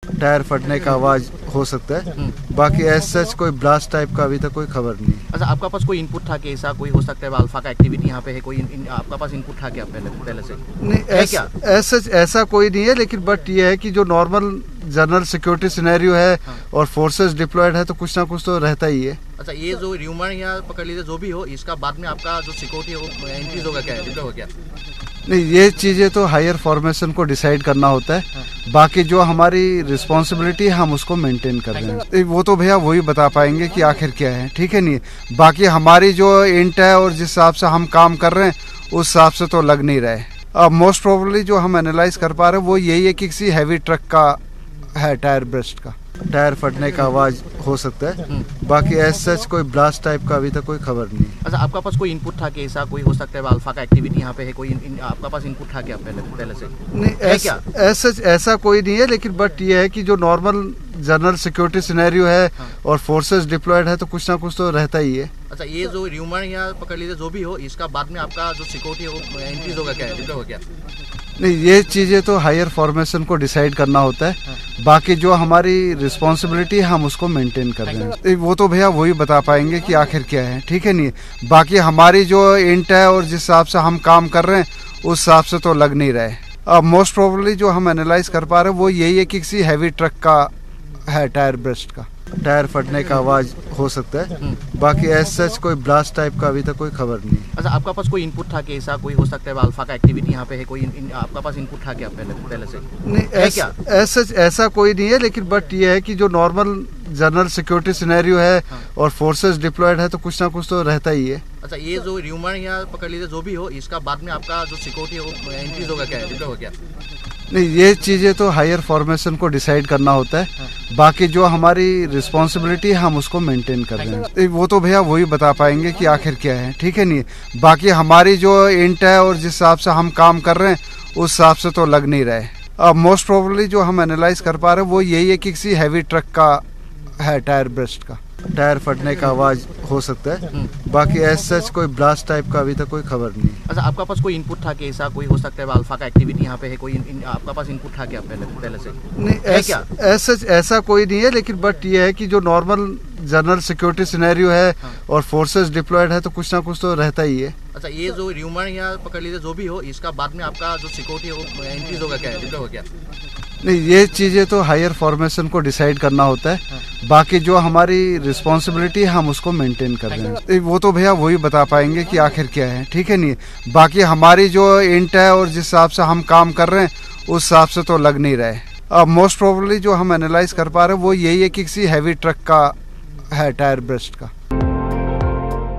Tyre फटने का आवाज हो सकता है। बाकी एज सच कोई ब्लास्ट टाइप का अभी तक कोई खबर नहीं। अच्छा, आपका पास कोई इनपुट था कि ऐसा कोई हो सकता है अल्फा का एक्टिविटी यहाँ पे है, कोई आपका पास इनपुट था क्या पहले से? नहीं, एज सच ऐसा कोई नहीं है, लेकिन बट ये है कि जो नॉर्मल जनरल सिक्योरिटी सिनेरियो है और फोर्सेस डिप्लॉयड है तो कुछ ना कुछ तो रहता ही है। अच्छा, ये जो र्यूमर या पकड़ लीजिए जो भी हो, इसका बाद में आपका जो सिक्योरिटी है वो इंक्रीज होगा क्या, डिप्लॉय हो गया? नहीं, ये चीजें तो हायर फॉर्मेशन को डिसाइड करना होता है। बाकी जो हमारी रिस्पॉन्सिबिलिटी है हम उसको मेंटेन कर रहे हैं, वो तो भैया वही बता पाएंगे कि आखिर क्या है। ठीक है, नहीं बाकी हमारी जो इंट है और जिस हिसाब से हम काम कर रहे हैं उस हिसाब से तो लग नहीं रहे। अब मोस्ट प्रोबेबली जो हम एनालाइज कर पा रहे हैं वो यही है कि किसी हैवी ट्रक का है टायर ब्रस्ट का, टायर फटने का आवाज हो सकता है। बाकी एज सच कोई ब्लास्ट टाइप का अभी तक कोई खबर नहीं। अच्छा, आपका पास कोई इनपुट था कि ऐसा कोई हो सकता है अल्फा का एक्टिविटी यहाँ पे है, कोई आपका पास इनपुट था क्या पहले से? नहीं, एज सच ऐसा कोई नहीं है, लेकिन बट ये है कि जो नॉर्मल जनरल सिक्योरिटी सिनेरियो है और फोर्सेस डिप्लॉयड है तो कुछ ना कुछ तो रहता ही है। अच्छा, ये जो र्यूमर या पकड़ लीजिए जो भी हो, इसका बाद में आपका जो सिक्योरिटी है वो इंक्रीज होगा क्या, डिप्लॉय हो गया? नहीं, ये चीजें तो हायर फॉर्मेशन को डिसाइड करना होता है। बाकी जो हमारी रिस्पॉन्सिबिलिटी है हम उसको मेंटेन कर रहे हैं, वो तो भैया वही बता पाएंगे कि आखिर क्या है। ठीक है, नहीं बाकी हमारी जो इंट है और जिस हिसाब से हम काम कर रहे हैं उस हिसाब से तो लग नहीं रहे। अब मोस्ट प्रोबेबली जो हम एनालाइज कर पा रहे हैं वो यही है कि किसी हैवी ट्रक का है टायर ब्रस्ट का, टायर फटने का आवाज हो सकता है। बाकी एज सच कोई ब्लास्ट टाइप का अभी तक कोई खबर नहीं। अच्छा, आपका पास कोई इनपुट था कि ऐसा कोई हो सकता है अल्फा का एक्टिविटी यहाँ पे है, कोई आपका पास इनपुट था क्या पहले से? नहीं, एज सच ऐसा कोई नहीं है, लेकिन बट ये है कि जो नॉर्मल जनरल सिक्योरिटी सिनेरियो है और फोर्सेस डिप्लॉयड है तो कुछ ना कुछ तो रहता ही है। अच्छा, ये जो र्यूमर या पकड़ लीजिए जो भी हो, इसका बाद में आपका जो सिक्योरिटी है वो इंक्रीज होगा क्या, डिप्लॉय हो गया? नहीं, ये चीजें तो हायर फॉर्मेशन को डिसाइड करना होता है। बाकी जो हमारी रिस्पॉन्सिबिलिटी है हम उसको मेंटेन कर रहे हैं, वो तो भैया वही बता पाएंगे कि आखिर क्या है। ठीक है, नहीं बाकी हमारी जो इंट है और जिस हिसाब से हम काम कर रहे हैं उस हिसाब से तो लग नहीं रहे। अब मोस्ट प्रोबेबली जो हम एनालाइज कर पा रहे हैं वो यही है कि किसी हैवी ट्रक का है टायर ब्रस्ट का, टायर फटने का आवाज हो सकता है। बाकी एज सच कोई ब्लास्ट टाइप का अभी तक कोई खबर नहीं। अच्छा, आपका पास कोई इनपुट था कि ऐसा कोई हो सकता है अल्फा का एक्टिविटी यहाँ पे है, कोई आपका पास इनपुट था क्या पहले से? नहीं, एज सच ऐसा कोई नहीं है, लेकिन बट ये है कि जो नॉर्मल जनरल सिक्योरिटी सिनेरियो है और फोर्सेस डिप्लॉयड है तो कुछ ना कुछ तो रहता ही है। अच्छा, ये जो र्यूमर या पकड़ लीजिए जो भी हो, इसका बाद में आपका जो सिक्योरिटी है वो इंक्रीज होगा क्या, डिप्लॉय हो गया? नहीं, ये चीजें तो हायर फॉर्मेशन को डिसाइड करना होता है। बाकी जो हमारी रिस्पॉन्सिबिलिटी है हम उसको मेंटेन कर रहे हैं, वो तो भैया वही बता पाएंगे कि आखिर क्या है। ठीक है, नहीं बाकी हमारी जो इंट है और जिस हिसाब से हम काम कर रहे हैं उस हिसाब से तो लग नहीं रहे। अब मोस्ट प्रोबेबली जो हम एनालाइज कर पा रहे हैं वो यही है कि किसी हैवी ट्रक का है टायर ब्रस्ट का।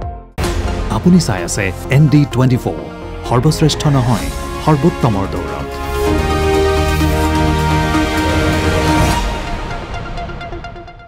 আপুনি চাই আছে ND24 সৰ্বশ্ৰেষ্ঠ নহয় সৰ্বোত্তমৰ দৌৰত।